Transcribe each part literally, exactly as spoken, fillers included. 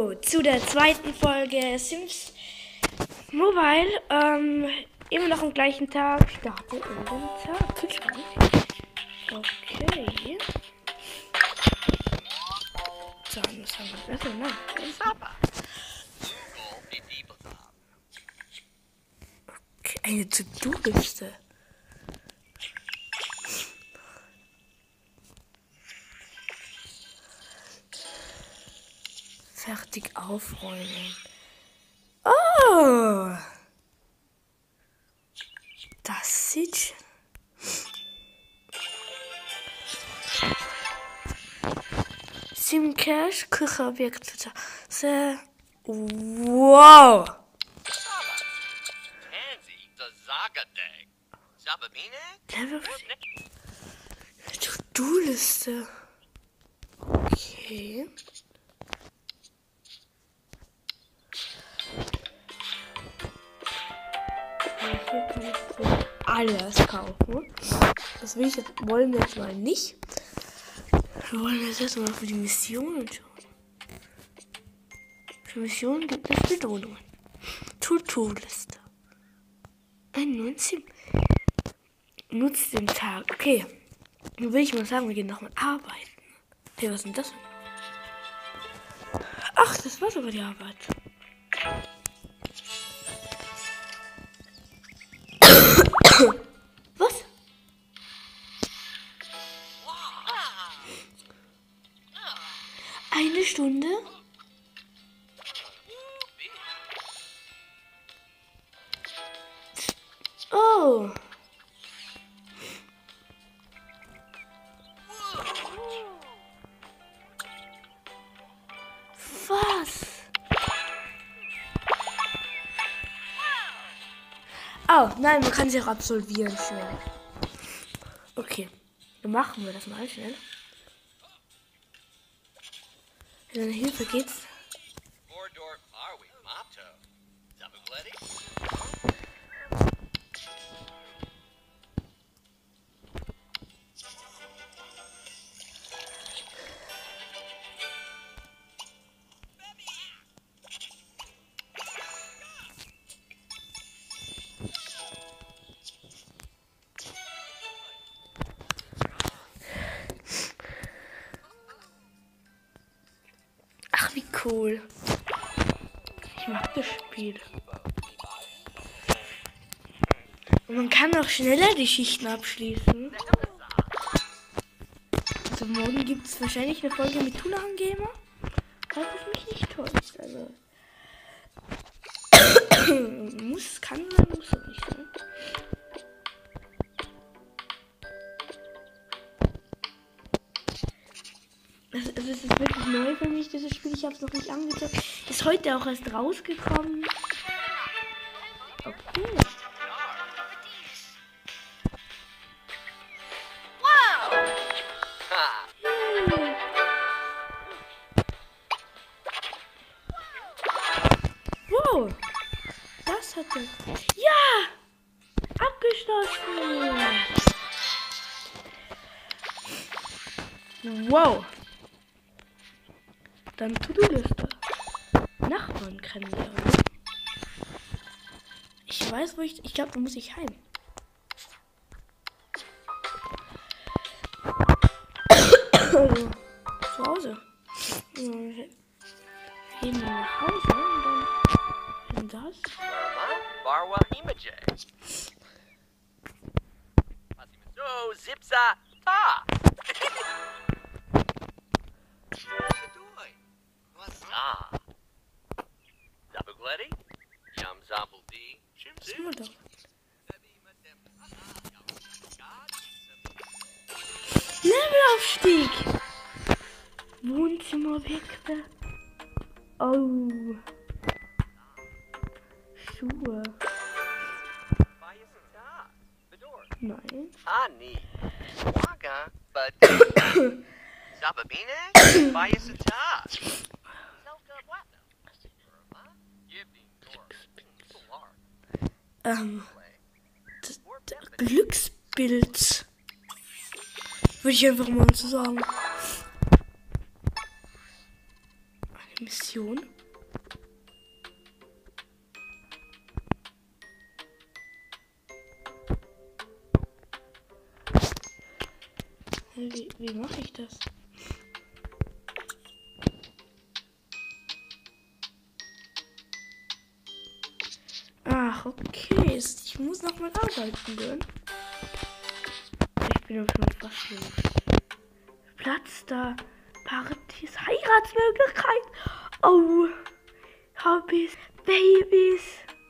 Hallo zu der zweiten Folge Sims Mobile. Ähm, immer noch am gleichen Tag. Starte in den Tag. Kühlschrank. Okay. So, was haben wir? Achso, nein. Okay, eine To-Do-Liste. Fertig aufräumen. Oh! Das sieht schön. Sim Cash, Küche, Werkzeug. Sehr. Wow! Level To-Do-Liste. Okay. Hier kann ich wohl alles kaufen. Das will ich jetzt, wollen wir jetzt mal nicht. Wir wollen jetzt erstmal für die Missionen schauen. Für Missionen gibt es Belohnungen. To-Do-Liste. Ein neuen Sim. Nutzt den Tag. Okay. Dann will ich mal sagen, wir gehen nochmal arbeiten. Okay, was ist denn das? Ach, das war sogar die Arbeit. Was? Eine Stunde? Oh. Was? Oh, nein, man kann sie auch absolvieren schnell. Okay, dann machen wir das mal schnell. In der Hilfe geht's. Ach, wie cool. Ich mag das Spiel. Und man kann auch schneller die Schichten abschließen. Also morgen gibt es wahrscheinlich eine Folge mit Tulan Gamer. Falls es mich nicht täuscht. Also muss, kann sein, muss auch nicht sein. Also, also es ist wirklich neu für mich, dieses Spiel. Ich habe es noch nicht angezeigt. Ist heute auch erst rausgekommen. Okay. Wow. Das hat er. Ja! Abgeschlossen! Wow! Dann To-Do-Liste. Nachbarn kennenlernen. Ich weiß, wo ich. Ich glaube, da muss ich heim. Also, zu Hause. Gehen wir nach Hause und dann. Und das. Barwa Image. So, Zipsa, ta! Ah. Zabugledi? Yum Zambul D. Mal doch. Levelaufstieg! Wohnzimmerobjekte. Oh. Schuhe. Nein. Ani. Waga, but. Zababine? Bayasata. Ähm. Das, das Glücksbild. Würde ich einfach mal so sagen. Eine Mission. Wie, wie mache ich das? Ach, okay. Ich muss noch mal arbeiten gehen. Ich bin schon fast los. Platz da. Partys, Heiratsmöglichkeit. Oh. Hobbys, Babys.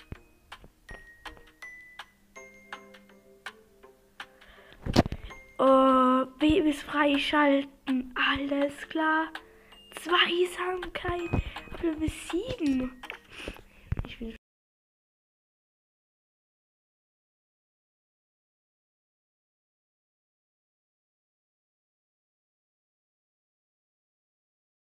Oh, Babys freischalten. Alles klar. Zweisamkeit. Level sieben. Ich bin